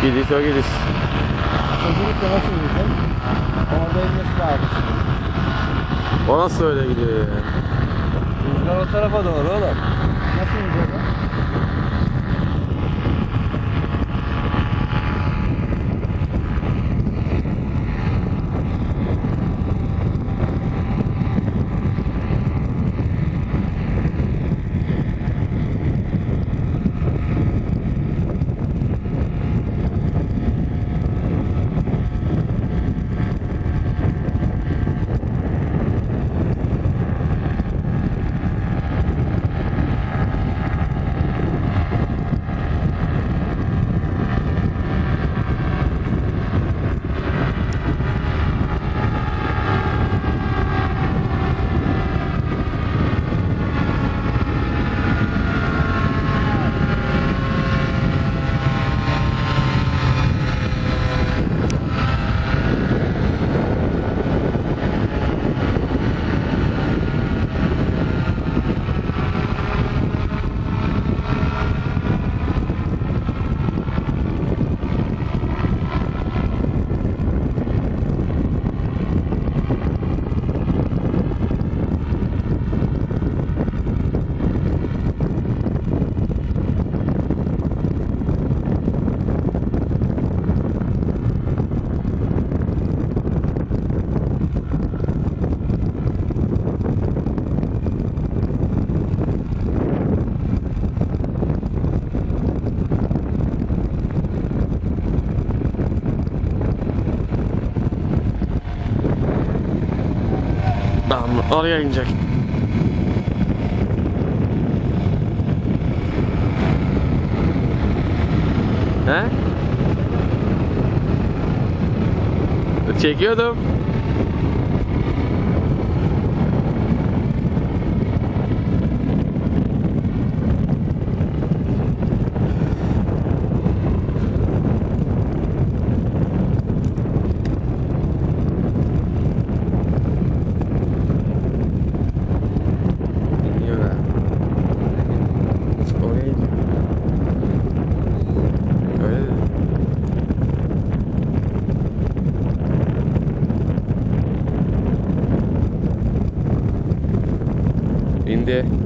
Gidiş o gidiş. Özellikle nasıl gidecek? Orada inmesi lazım. O nasıl öyle gidiyor ya? Rüzgar o tarafa doğru oğlum. Nasıl gidecek o? Tamam, oraya inecek. He? Çekiyordum. İniyor ha. Oraya iniyor. Öyle de. İndi.